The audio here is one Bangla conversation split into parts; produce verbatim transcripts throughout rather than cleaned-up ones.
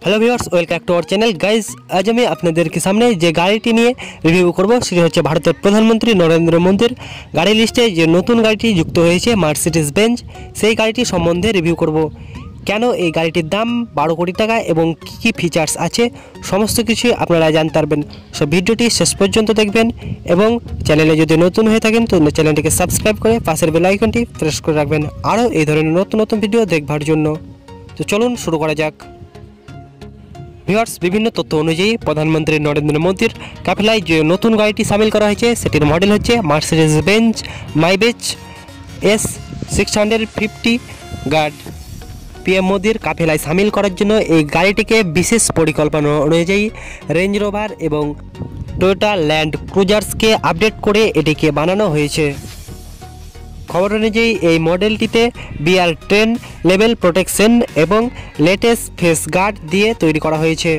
Hello viewers, welcome to our channel. Guys, আজ আমি আপনাদের সামনে যে গাড়িটি নিয়ে রিভিউ করব সেটি হচ্ছে ভারতের প্রধানমন্ত্রী নরেন্দ্র মোদীর গাড়ি লিস্টে যে নতুন গাড়িটি যুক্ত হয়েছে মার্সিডিজ বেঞ্জ, সেই গাড়িটি সম্বন্ধে রিভিউ করব। কেন এই গাড়িটির দাম বারো কোটি টাকা এবং কী কী ফিচার্স আছে সমস্ত কিছু আপনারা জানতে পারবেন। সো ভিডিওটি শেষ পর্যন্ত দেখবেন এবং চ্যানেলে যদি নতুন হয়ে থাকেন তো চ্যানেলটিকে সাবস্ক্রাইব করে পাশের বেল আইকনটি প্রেস করে রাখবেন আরও এই ধরনের নতুন নতুন ভিডিও দেখবার জন্য। তো চলুন শুরু করা যাক। ভিউয়ার্স, বিভিন্ন তথ্য অনুযায়ী প্রধানমন্ত্রী নরেন্দ্র মোদীর কাফেলায় যে নতুন গাড়িটি সামিল করা হয়েছে সেটির মডেল হচ্ছে Mercedes Benz Maybach S six hundred fifty guard. PM মোদীর কাফেলায় সামিল করার জন্য এই গাড়িটিকে বিশেষ পরিকল্পনা অনুযায়ী রেঞ্জ রোভার এবং টয়োটা ল্যান্ড ক্রুজার্সকে আপডেট করে এটিকে বানানো হয়েছে। খবর অনুযায়ী এই মডেলটিতে বিআর টেন লেভেল প্রোটেকশন এবং লেটেস্ট ফেস গার্ড দিয়ে তৈরি করা হয়েছে।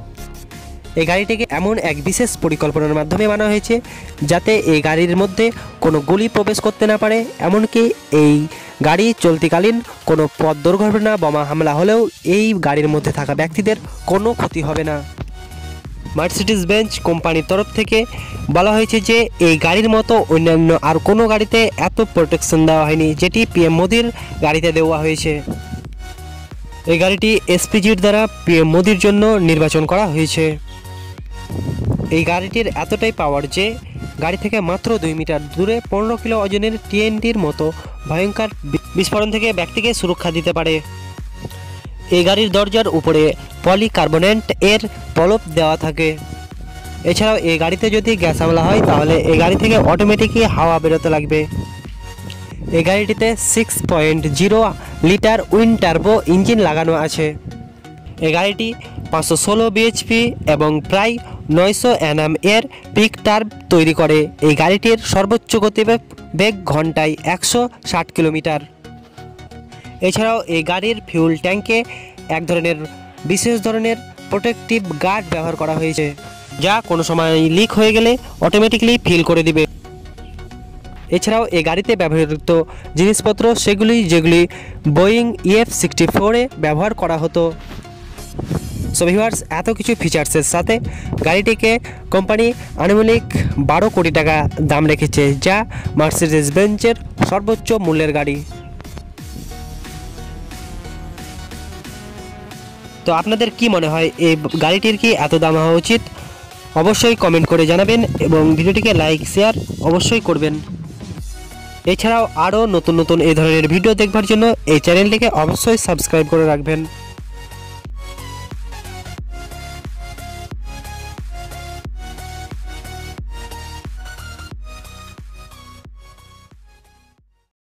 এই গাড়িটিকে এমন এক বিশেষ পরিকল্পনার মাধ্যমে বানানো হয়েছে যাতে এই গাড়ির মধ্যে কোনো গুলি প্রবেশ করতে না পারে, এমনকি এই গাড়ি চলতিকালীন কোনো পথ দুর্ঘটনা বোমা হামলা হলেও এই গাড়ির মধ্যে থাকা ব্যক্তিদের কোনো ক্ষতি হবে না। মার্সিডিজ বেঞ্জ কোম্পানির তরফ থেকে বলা হয়েছে যে এই গাড়ির মতো অন্যান্য আর কোনো গাড়িতে এত প্রোটেকশন দেওয়া হয়নি যেটি পিএম মোদীর গাড়িতে দেওয়া হয়েছে। এই গাড়িটি এসপিজির দ্বারা পিএম মোদীর জন্য নির্বাচন করা হয়েছে। এই গাড়িটির এতটাই পাওয়ার যে গাড়ি থেকে মাত্র দুই মিটার দূরে পনেরো কিলো ওজনের টিএনটির মতো ভয়ঙ্কর বিস্ফোরণ থেকে ব্যক্তিকে সুরক্ষা দিতে পারে। এই গাড়ির দরজার উপরে পলিকার্বনেট এর পলপ দেওয়া থাকে। এছাড়াও এই গাড়িতে যদি গ্যাস হামলা হয় তাহলে এই গাড়ি থেকে অটোমেটিকই হাওয়া বেরোতে লাগবে। এই গাড়িটিতে six point zero litre twin turbo engine লাগানো আছে। এই গাড়িটি পাঁচশো ষোলো বিএইচপি এবং প্রায় নয়শো এনএম এর পিক টার্ব তৈরি করে। এই গাড়িটির সর্বোচ্চ গতিবেগ বেগ ঘন্টায় একশো ষাট কিলোমিটার। এছাড়াও এই গাড়ির ফিউল ট্যাঙ্কে এক ধরনের বিশেষ ধরনের প্রোটেকটিভ গার্ড ব্যবহার করা হয়েছে যা কোনো সময় লিক হয়ে গেলে অটোমেটিকলি ফিল করে দিবে। এছাড়াও এই গাড়িতে ব্যবহৃত জিনিসপত্র সেগুলি যেগুলি বোয়িং ইএফ সিক্সটি ফোরে ব্যবহার করা হতো। সো ভিউয়ার্স, এত কিছু ফিচার্সের সাথে গাড়িটিকে কোম্পানি আনুমানিক বারো কোটি টাকা দাম রেখেছে, যা মার্সিডিজ বেঞ্জের সর্বোচ্চ মূল্যের গাড়ি। তো আপনাদের কি মনে হয় এই গাড়িটির কি এত দাম হওয়া উচিত? অবশ্যই কমেন্ট করে জানাবেন এবং ভিডিওটিকে লাইক শেয়ার অবশ্যই করবেন। এছাড়াও আরও নতুন নতুন এই ধরনের ভিডিও দেখবার জন্য এই চ্যানেলটিকে অবশ্যই সাবস্ক্রাইব করে রাখবেন।